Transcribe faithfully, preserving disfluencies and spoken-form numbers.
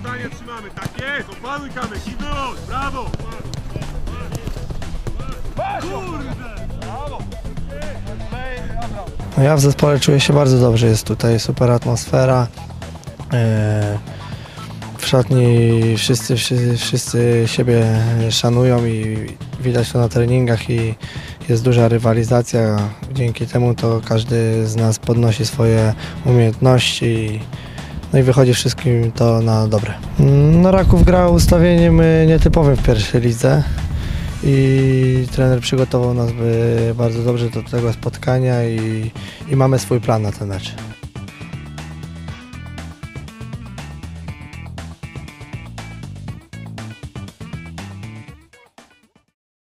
zdanie trzymamy, tak jest, opanuj Kamek i wyłącz, brawo! Kurde! Brawo! No ja w zespole czuję się bardzo dobrze, jest tutaj super atmosfera. W szatni wszyscy, wszyscy, wszyscy siebie szanują i widać to na treningach i jest duża rywalizacja. Dzięki temu to każdy z nas podnosi swoje umiejętności. No i wychodzi wszystkim to na dobre. No Raków grał ustawieniem nietypowym w pierwszej lidze i trener przygotował nas bardzo dobrze do tego spotkania i, i mamy swój plan na ten mecz.